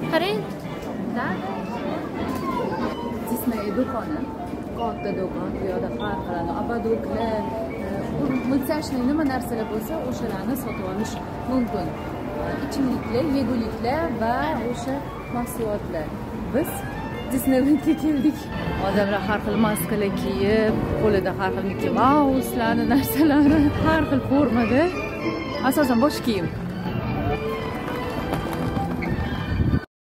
qarang. Disney do'koni, katta do'kon, bu yerda har xil abadoklar, multiyashli nima narsalar bo'lsa, o'shalarni sotib olish mumkin. Ichimliklar, yeguliklar va o'sha mahsulotlar. Biz Disneylandga keldik. Odamlar har xil maskalar kiyib, qo'lida har xil Mickey Mouse'larni narsalari, har xil formada. Asosan bosh kiyim.